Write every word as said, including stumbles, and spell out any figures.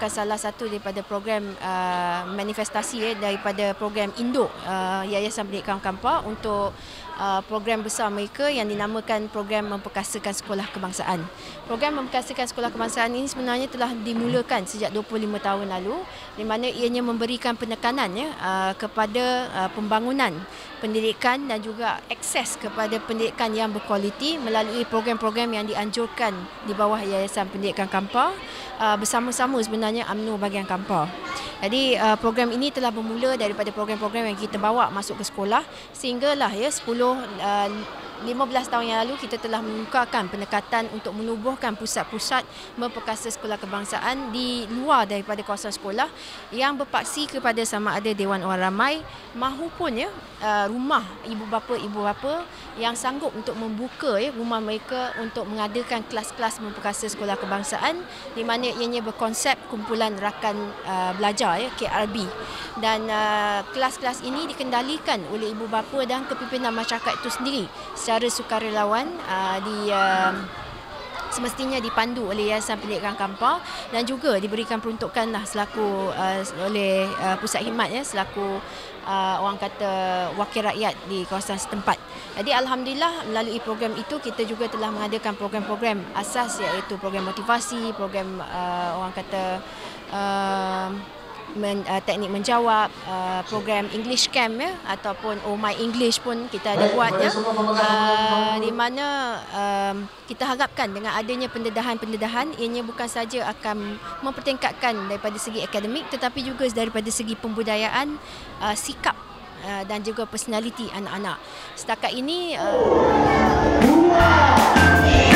merupakan salah satu daripada program uh, manifestasi eh, daripada program induk uh, Yayasan Pendidikan Kampar untuk uh, program besar mereka yang dinamakan program Memperkasakan Sekolah Kebangsaan. Program Memperkasakan Sekolah Kebangsaan ini sebenarnya telah dimulakan sejak dua puluh lima tahun lalu, di mana ianya memberikan penekanan ya, uh, kepada uh, pembangunan pendidikan dan juga akses kepada pendidikan yang berkualiti melalui program-program yang dianjurkan di bawah Yayasan Pendidikan Kampar uh, bersama-sama sebenarnya U M N O bahagian Kampar. Jadi uh, program ini telah bermula daripada program-program yang kita bawa masuk ke sekolah sehinggalah ya sepuluh uh, lima belas tahun yang lalu kita telah mengukarkan pendekatan untuk menubuhkan pusat-pusat memperkasa sekolah kebangsaan di luar daripada kawasan sekolah yang berpaksi kepada sama ada Dewan Orang Ramai mahupun ya rumah ibu bapa ibu bapa yang sanggup untuk membuka ya rumah mereka untuk mengadakan kelas-kelas memperkasa sekolah kebangsaan, di mana ianya berkonsep kumpulan rakan uh, belajar ya K R B, dan uh, kelas-kelas ini dikendalikan oleh ibu bapa dan kepimpinan masyarakat itu sendiri secara sukarelawan, uh, di uh, semestinya dipandu oleh Yayasan Pendidikan Kampar dan juga diberikan peruntukan lah selaku uh, oleh uh, pusat khidmat ya selaku uh, orang kata wakil rakyat di kawasan setempat. Jadi alhamdulillah melalui program itu kita juga telah mengadakan program-program asas, iaitu program motivasi, program uh, orang kata uh, Men, uh, teknik menjawab, uh, program English Camp ya, ataupun Oh My English pun kita ada buat ya, uh, di mana um, kita harapkan dengan adanya pendedahan-pendedahan ianya bukan saja akan mempertingkatkan daripada segi akademik tetapi juga daripada segi pembudayaan, uh, sikap uh, dan juga personality anak-anak. Setakat ini uh